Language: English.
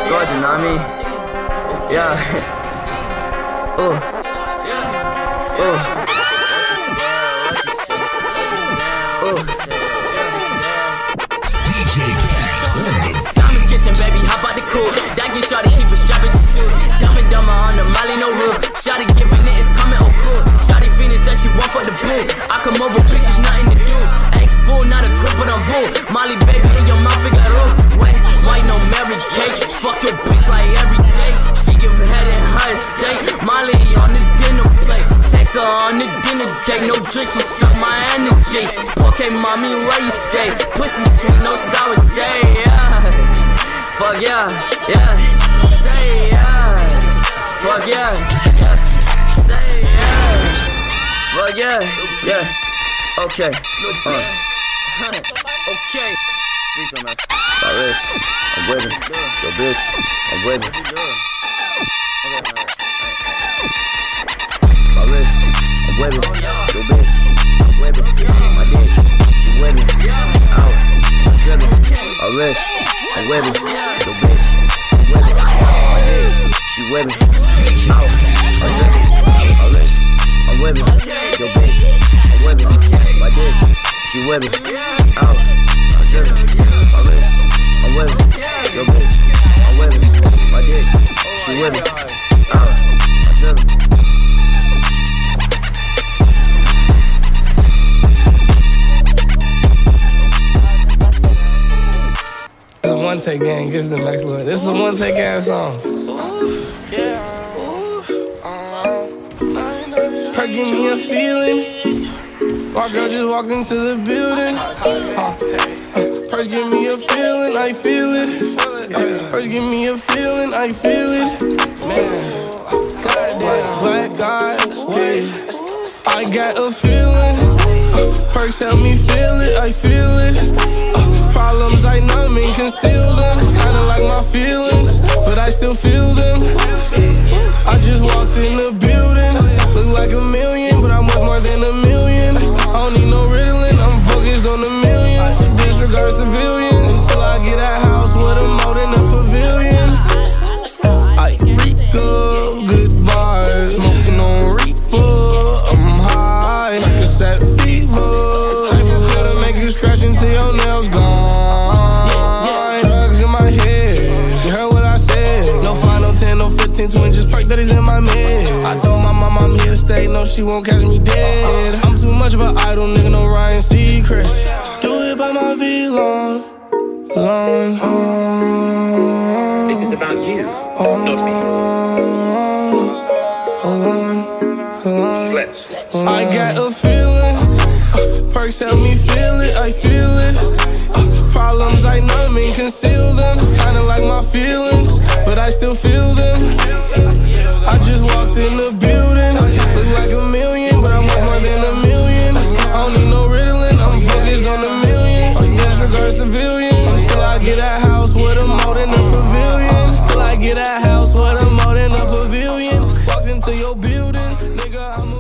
Gorgeous, you know what I mean? Yeah. Ooh. Ooh. Ooh. Diamonds kissing, baby, hop out the cool. That get shawty, keep a strap in suit. Dumb and dumber on the Molly, no rule. Shawty giving it, it's coming, oh cool. Shawty finished, said she want for the blue. I come over, bitches, nothing to do. Act full, not a crip, but I'm full. Molly, baby, in your mouth, figure roll. Wait, white, no Mary Kate. Fuck your bitch like every day. She give head in her estate. Molly on the dinner plate. Take her on the dinner date. No drink, she suck my energy. Okay, mommy, where you stay? Pussy sweet, no sour say, yeah. Fuck yeah, yeah. Say yeah. Fuck yeah, yeah. Say yeah. Fuck yeah, yeah. Okay. Okay. Please don't ask. My wrist, I'm waving. Yo, bitch, I'm waving. My wrist, I'm waving. Yo, bitch, I'm waving. My dick, she waving. Out, I'm tripping. My wrist, I'm waving. Yo, bitch, I'm waving. My dick, she waving. Out, I'm tripping. My wrist, I'm waving. Yo, bitch, I'm waving. My dick, she waving. Out, I'm tripping. My wrist, I'm waving. Yo, bitch, I'm waving. My dick, she waving. Out, I'm tripping. This is a one-take gang, gets the Max Lloyd. This is a one-take ass song. Her give me a feeling. My girl just walked into the building. Hers give me a feeling, I feel it. Hers give me a feeling, I feel it. Man, black eyes, yeah. I got a feeling. Perks help me feel it, I feel it. Problems I numb and conceal them. Kinda like my feelings, but I still feel them. I just walked in the building. Look like a million, but I'm worth more than a million. I don't need no Ritalin, I'm focused on the millions. Disregard civilians until I get a house with a moat in the pavilion. I reek of good vibes, smoking on reefer. I'm high, like a set fever. Gotta make you scratch until your nails gone. Drugs in my head, you heard what I said. No 5, no 10, no 15, twin, just perk that is in my mid. I told my mom I'm here to stay, no she won't catch me dead. I'm too much of an idol, nigga, no Ryan Seacrest. Do it by my V-Long, This is about you, not me. I got a feeling. Perks help me feel it, I feel it. Problems I numb and conceal them. Kinda like my feelings, but I still feel them. I just walked in the building. Look like a million, but I'm worth more than a million. I don't need no Ritalin, I'm focused on the millions. Disregard civilians till I get a house with a moat in the pavilion. Till I get a house with a moat in the pavilion. Walked into your building, nigga, I'm